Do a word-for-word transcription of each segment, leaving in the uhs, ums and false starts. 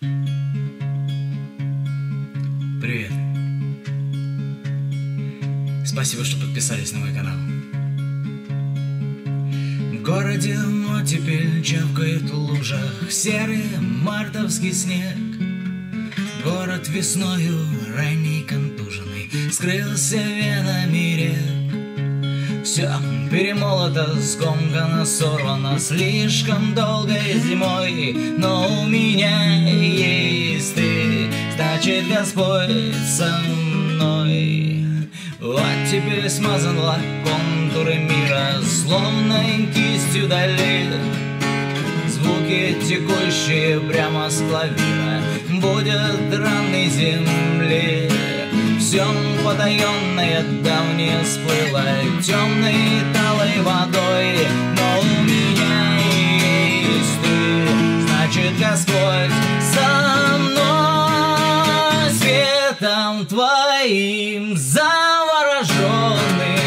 Привет. Спасибо, что подписались на мой канал. В городе оттепель чавкает в лужах, серый мартовский снег. Город весною ранний контуженный скрылся венами рек. Все перемолото, скомкано, сорвано слишком долгой зимой. Но у меня есть ты, значит, Господь со мной. Вот теперь смазан лак, контуры мира словно кистью дали. Звуки, текущие прямо с клавира, будет ранней земли. Все потаенное давнее всплыло темной талой водой. Но у меня есть ты, значит, Господь со мной. Светом твоим завороженный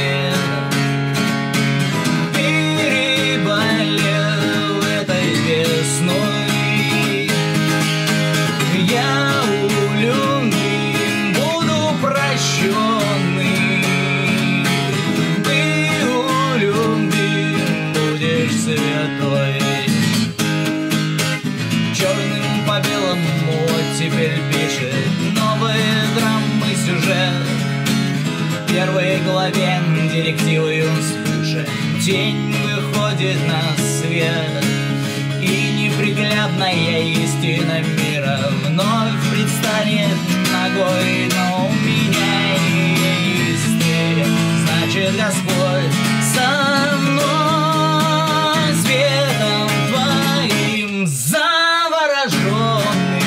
переболел этой весной. Я у любви буду прощенный, ты у любви будешь святой. Черным по белому теперь пишет новые драмы сюжет. В первой главе директивы он свыше, тень выходит на свет, и неприглядная истина мира вновь предстанет ногой. Но у меня есть ты, значит, Господь со мной. Светом твоим завороженный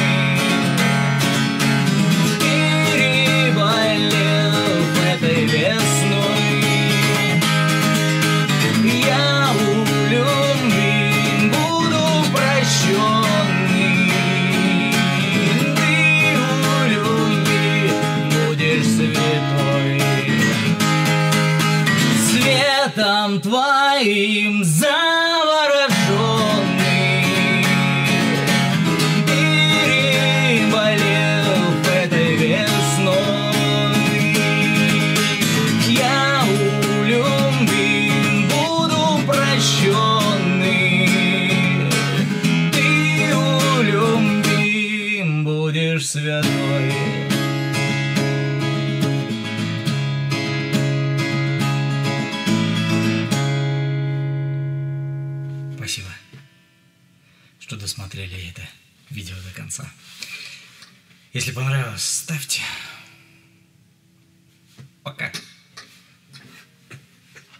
светом твоим завороженный переболел этой весной. Я у любви буду прощенный, ты у любви будешь святой. Спасибо, что досмотрели это видео до конца. Если понравилось, ставьте